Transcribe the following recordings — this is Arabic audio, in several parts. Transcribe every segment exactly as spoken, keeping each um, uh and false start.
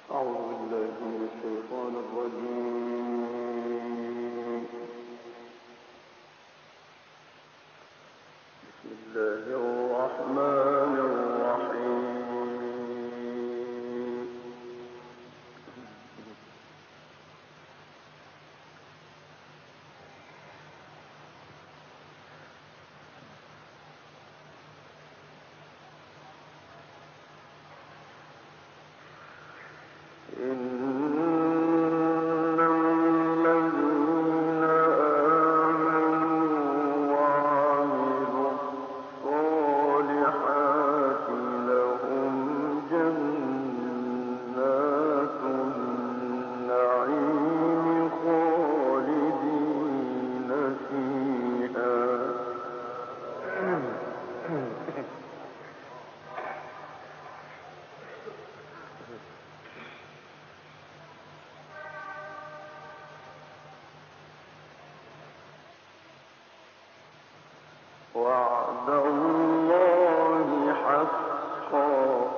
وعد الله حقا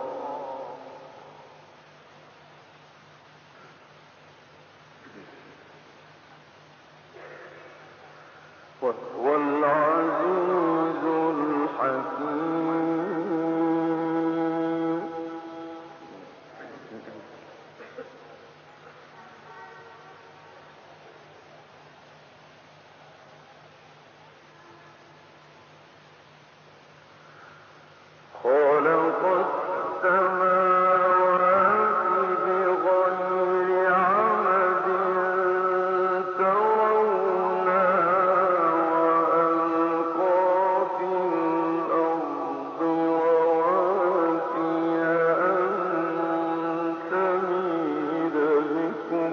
وهو العزيز الحكيم. خلق السماوات بغير عمد ترونها وألقى في الأرض رواسي أن تميد بكم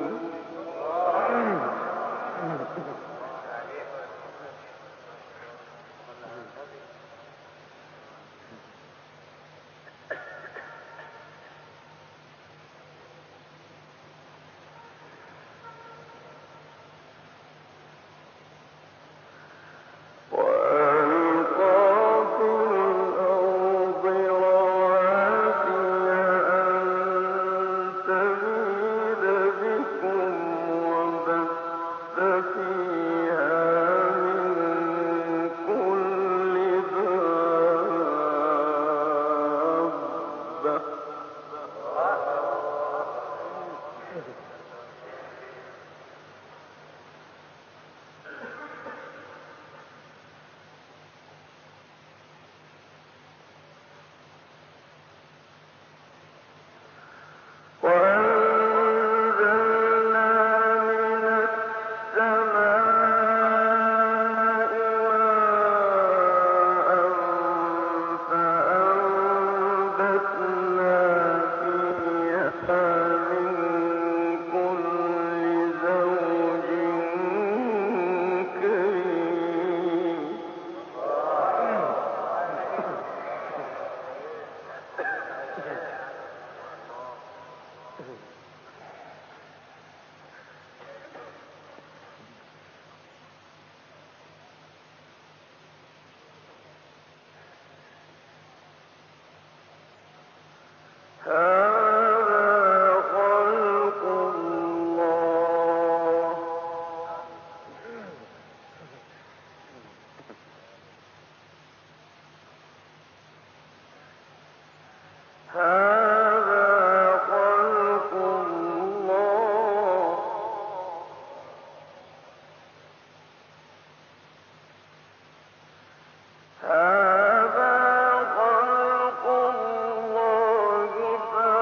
هذا خلق الله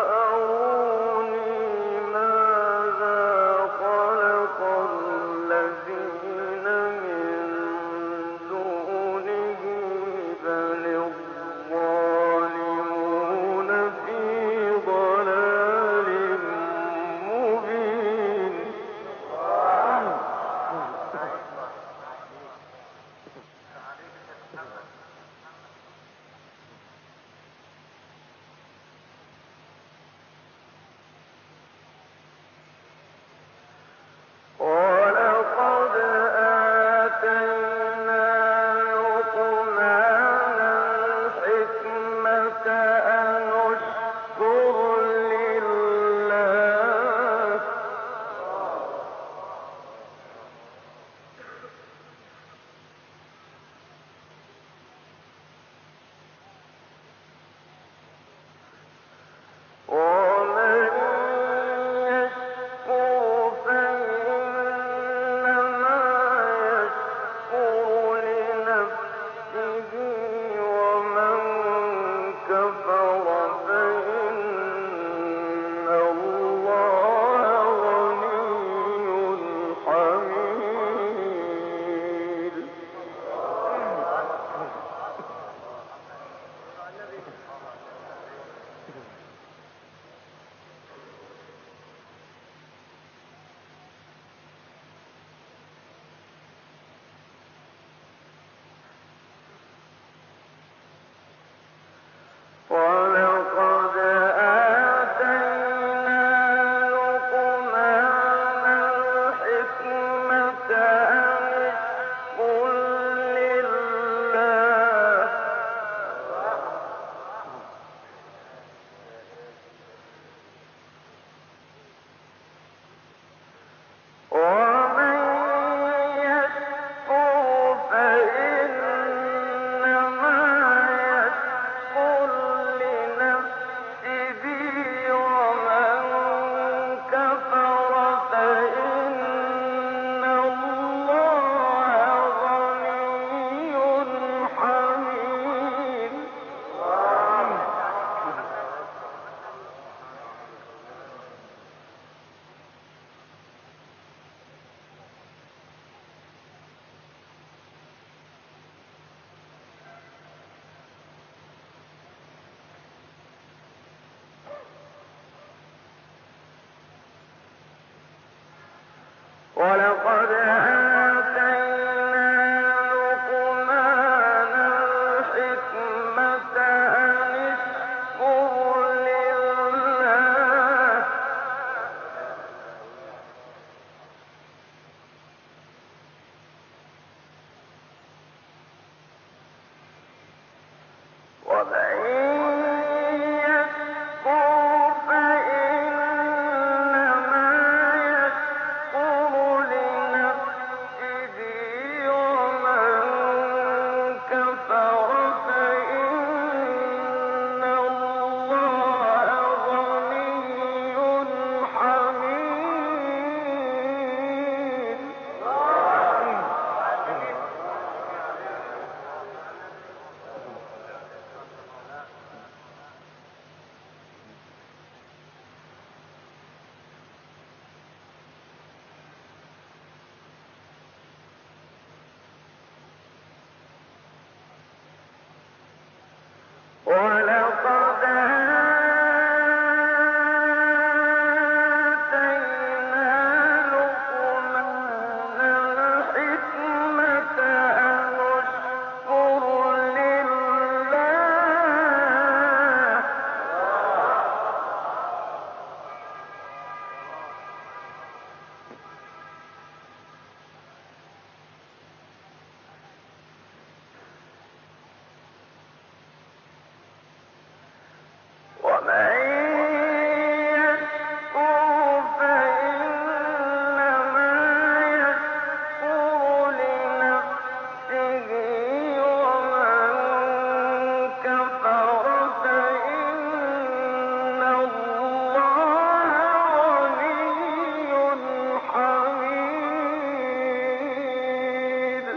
ولقد آتينا لقمان الحكمة أن اشكر لله ومن يشكر فإنما يشكر لنفسه ومن كفر فإن الله غني حميد. ولقد آتينا لقمان الحكمة أن اشكر لله ومن يشكر فإنما يشكر لنفسه ومن كفر فإن الله غني حميد.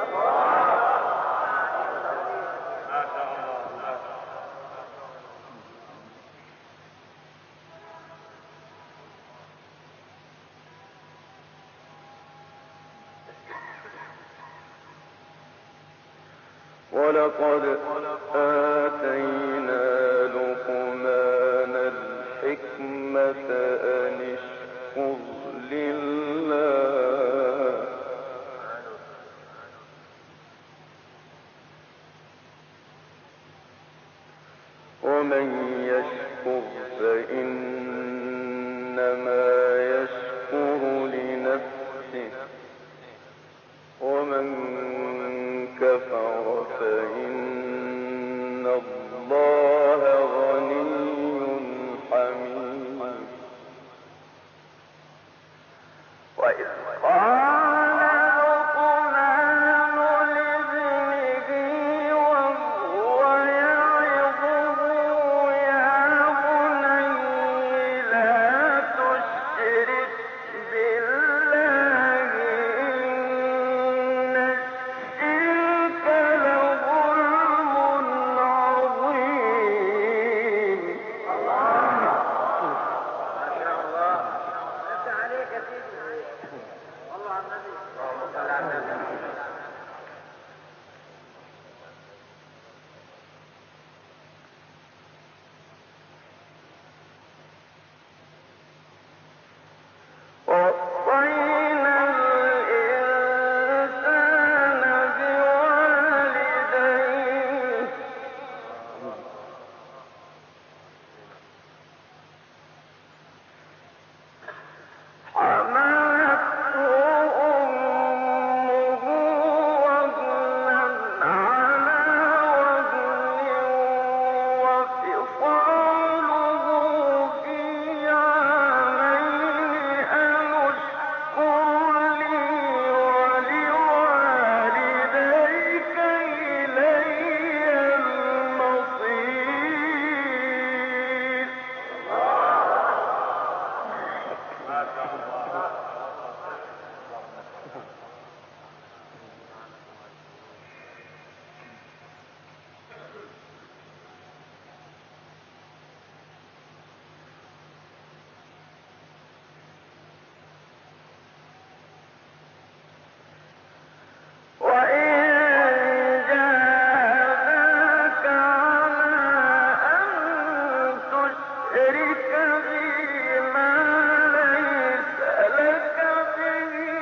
ولقد آتينا لقمان الحكمة أن اشكر لله ومن يشكر فإنما يشكر لنفسه ومن كفر فإن الله غني حميد. وإذ قال لقمان لابنه وهو يعظه يا بني لا تشرك بالله إن الشرك لظلم عظيم. ووصينا الإنسان بوالديه حملته أمه وهنا على وهن وفصاله في عامين أن اشكر لي ولوالديك إلي المصير. وإن جاهداك على أن تشرك بي ما ليس لك به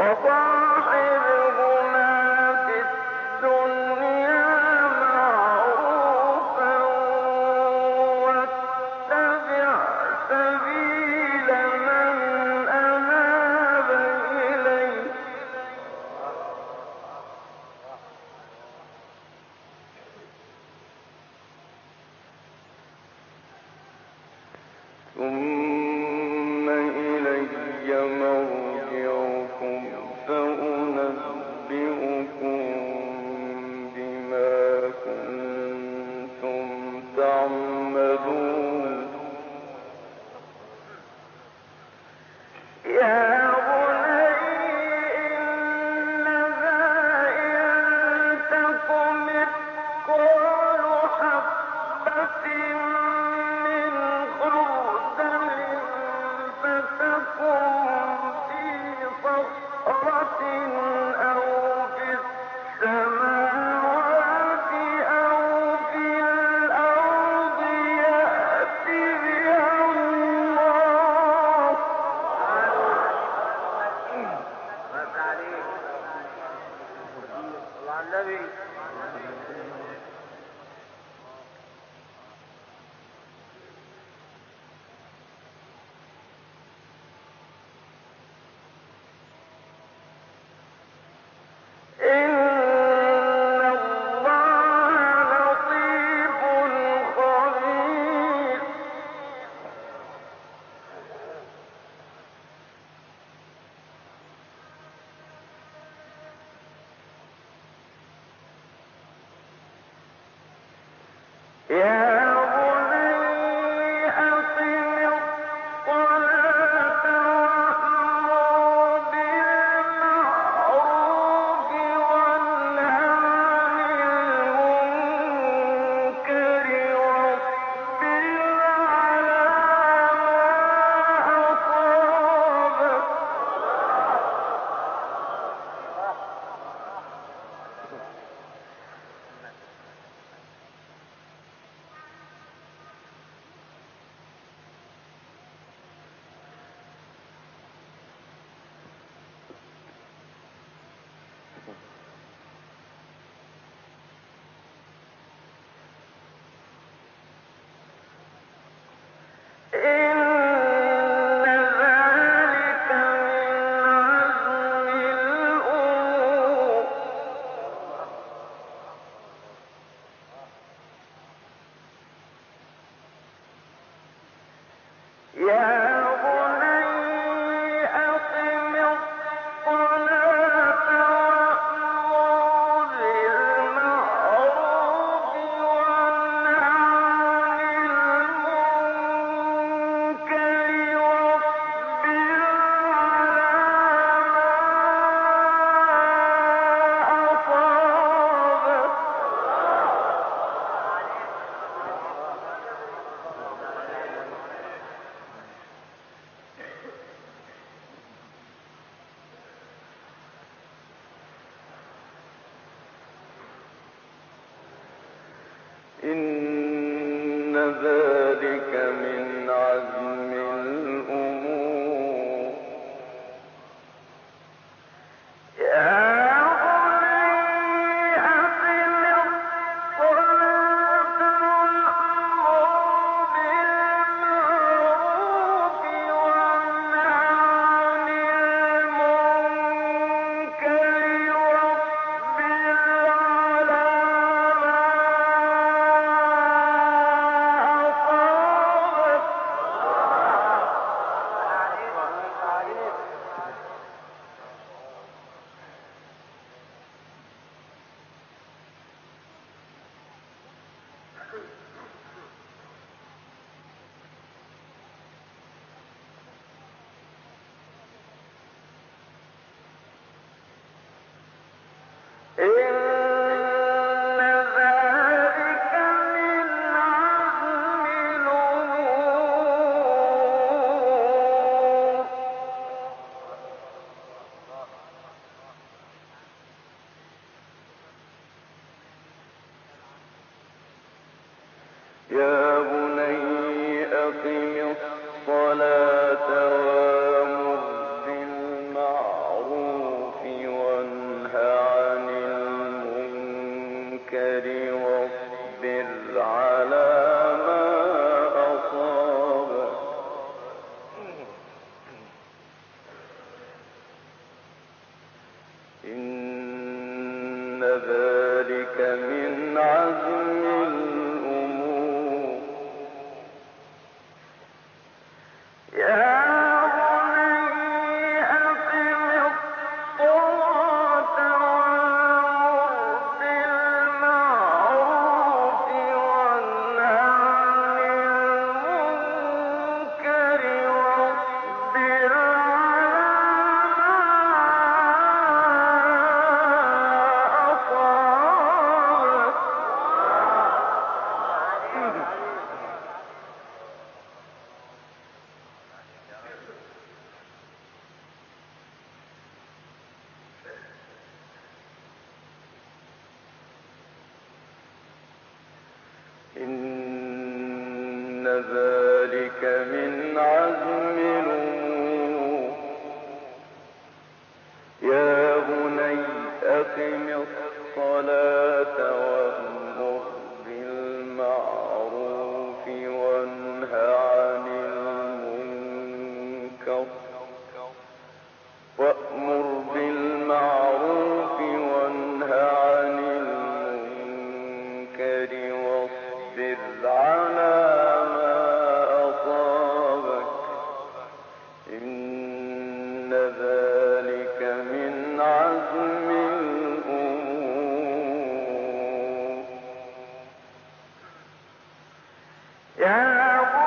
إن ذلك من عزم الأمور يا يا بني أقم الصلاة وأمر بالمعروف ذلك من عزم الأمور يا إن ذلك من عزم الأمور يا بني أقم الصلاة وأمر بالمعروف وانه عن المنكر وأمر بالمعروف وانه عن المنكر واصبر على ما أصابك إن ذلك من عزم الأمور يا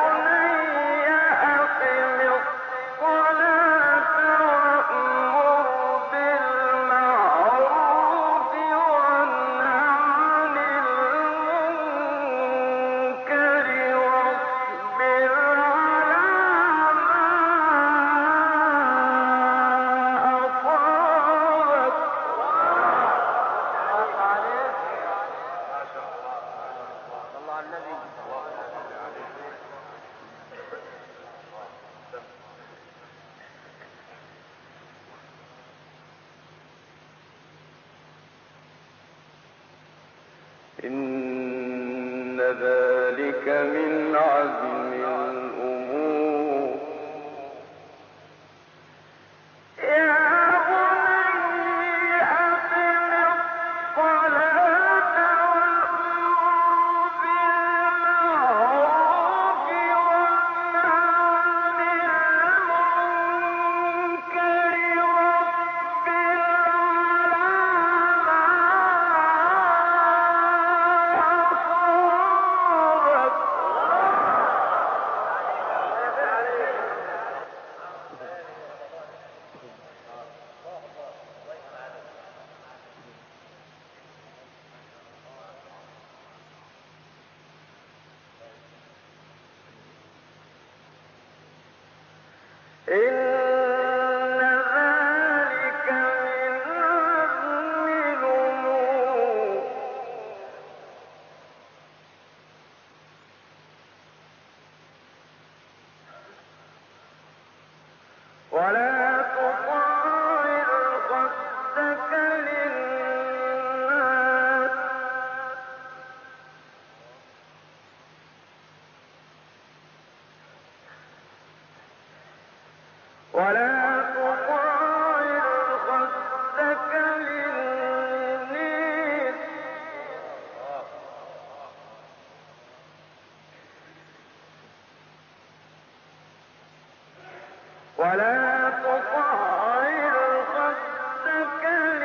إن ذلك من عزم الأمور يا بني أقم الصلاة وأمر بالمعروف وانه عن المنكر واصبر إن ذلك من عزم الأمور ولا تصعر خدك للناس ولا تصعر خدك للناس ولا تصعر خدك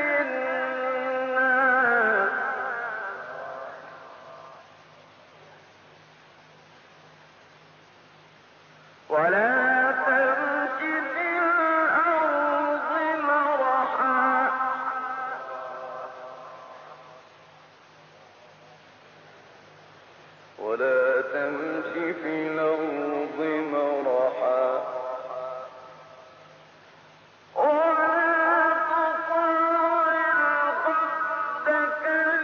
للناس ولا تمش في الأرض مرحا ولا تمش في الأرض مرحا ولا تصعر خدك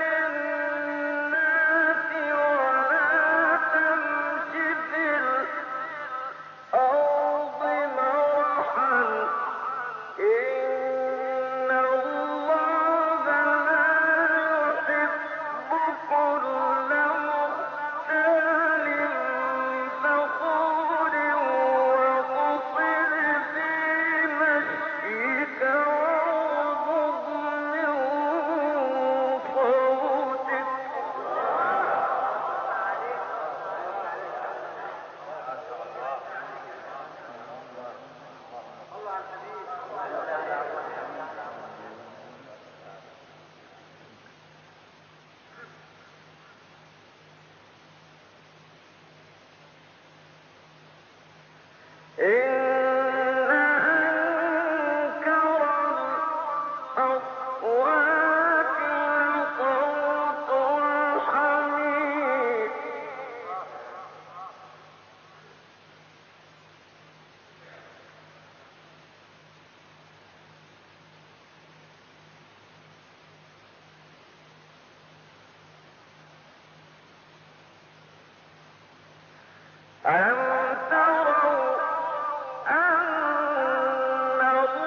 للناس ولا تمش في الأرض مرحا إن الله لا يحب كل مختال إن أنكر الأصوات لصوت الحمير ألم تروا أن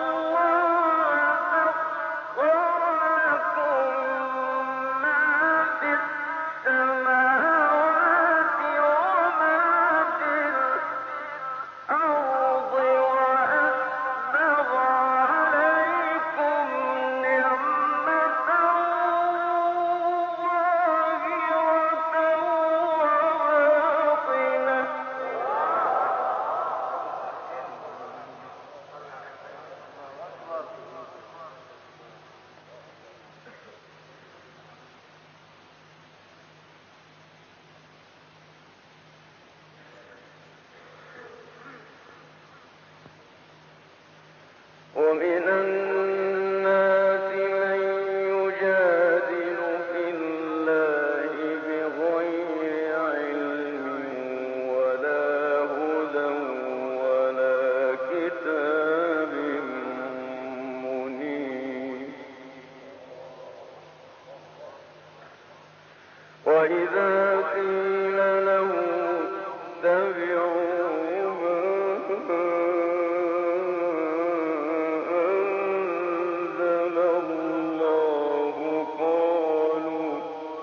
الله سخر لكم ما في السماوات وما في الأرض وأسبغ عليكم نعمته ظاهرة وباطنة ومن الناس من يجادل في الله بغير علم ولا هدى ولا كتاب منير وإذا قيل له اتبعوا ما أنزل الله قالوا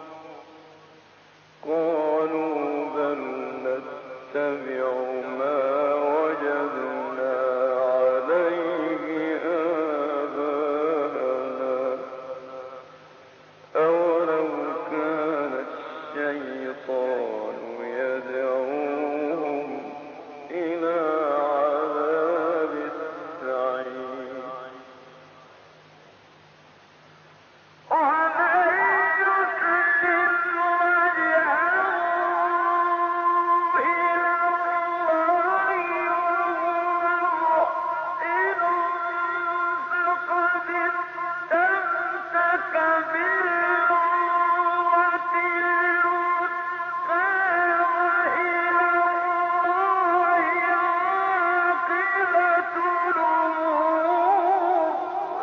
قالوا بل نتبع ما وجدنا عليه آباءنا أولو كان الشيطان يدعوهم إلى عذاب السعير ومن يسلم وجهه إلى الله وهو محسن فقد استمسك بالعروة الوثقى وإلى الله عاقبة الأمور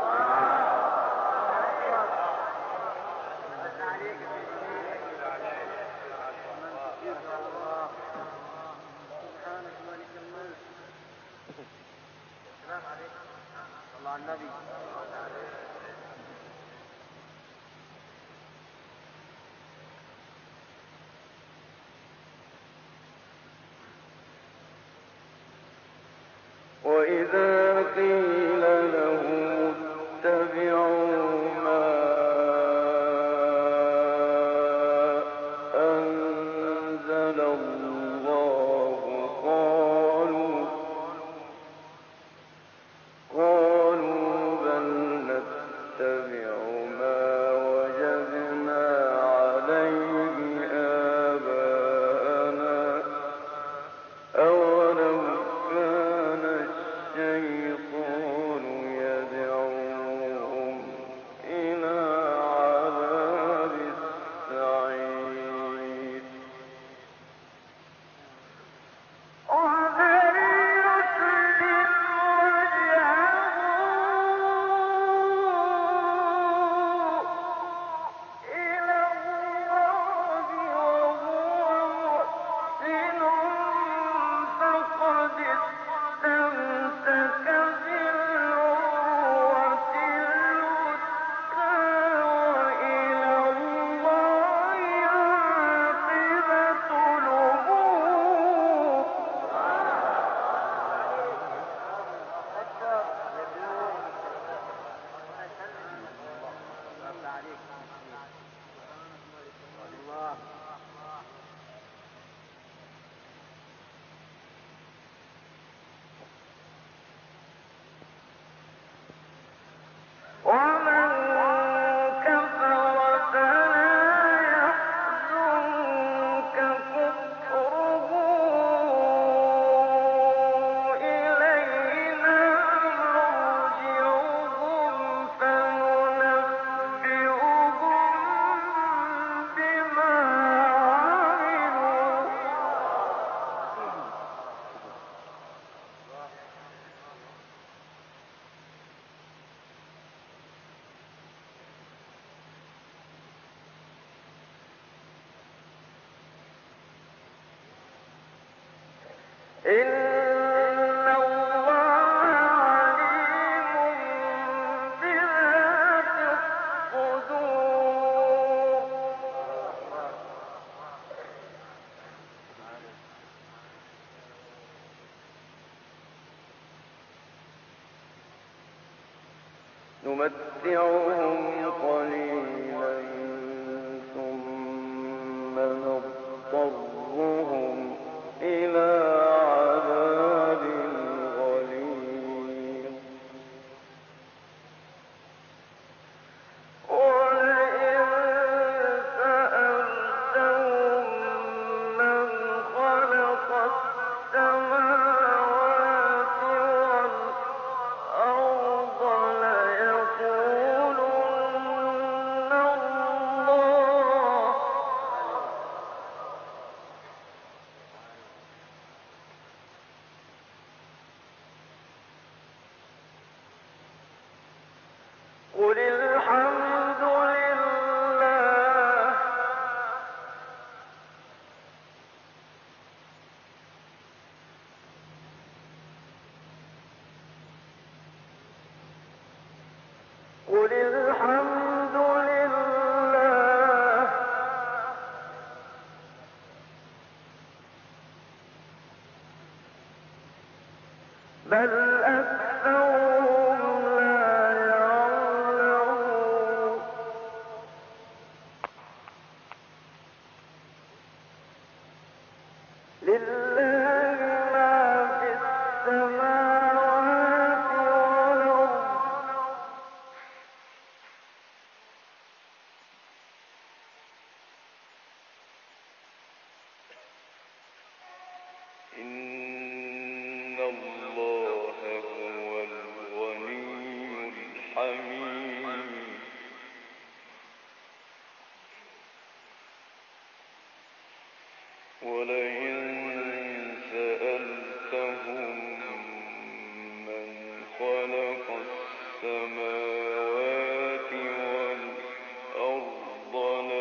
وإذا قيل لهم اتبعوا ما أنزل الله قالوا قالوا بل نتبع ما وجدنا عليه آباءنا أولو كان الشيطان إن الله عليم بذات الصدور نمتعهم قليلا ثم نضطرهم إلى عذاب غليظ ولئن سألتهم من خلق السماوات والأرض ليقولن الله قل الحمد لله قل الحمد لله بل أكثرهم لا يعلمون لله ما في السماوات والأرض إن الله هو الغني الحميد ولئن سألتهم من خلق السماوات والأرض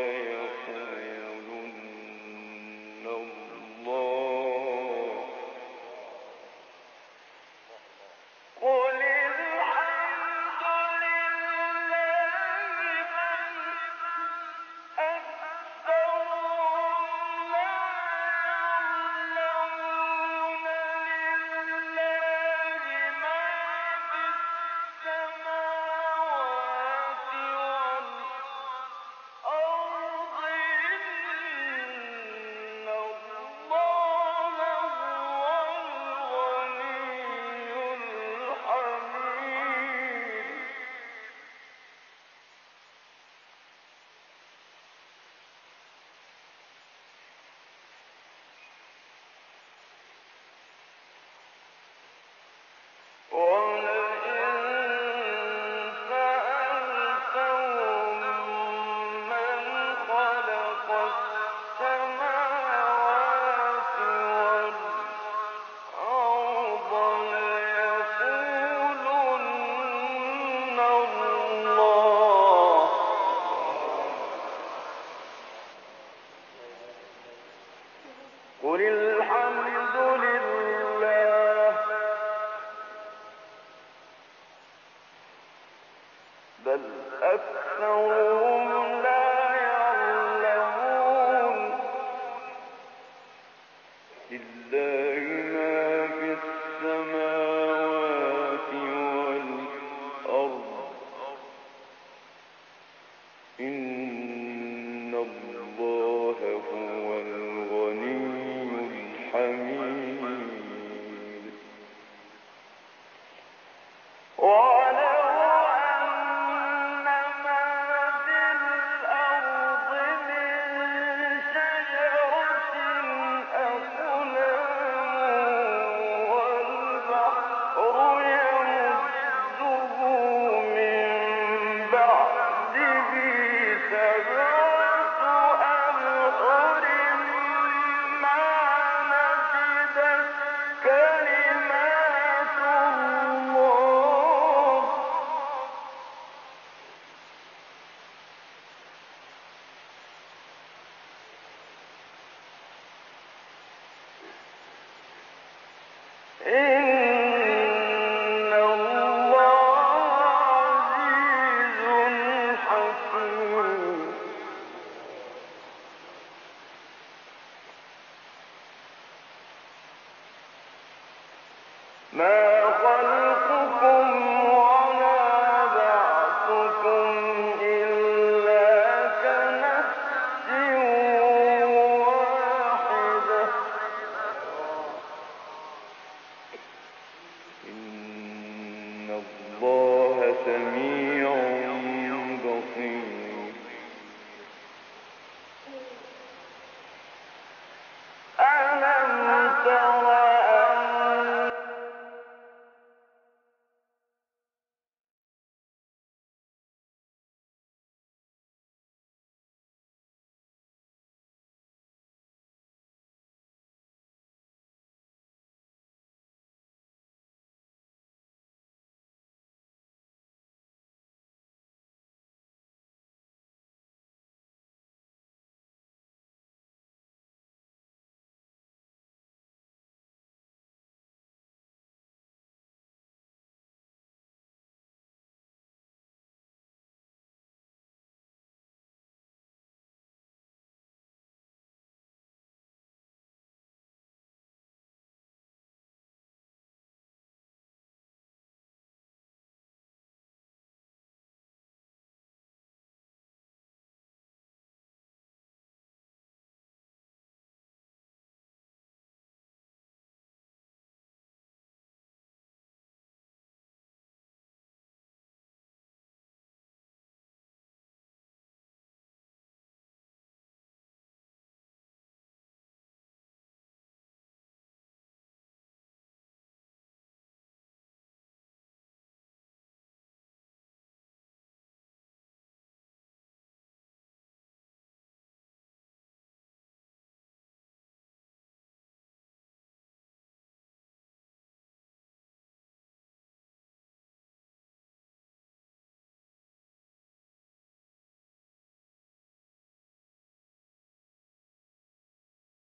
ليقولن الله قل الحمد لله بل أكثرهم لا يعلمون لله ما في السماوات والأرض إن الله هو الغني الحميد ولئن سألتهم من خلق السماوات والأرض ليقولن الله قل الحمد لله بل أكثرهم لا يعلمون لله ما في السماوات والأرض إن الله هو الغني الحميد ولو أن ما في الأرض من شجرة أقلام والبحر يمده من بعده سبعة أبحر ما نفدت كلمات الله إِنَّ اللَّهَ عَزِيزٌ حَكِيمٌ. ما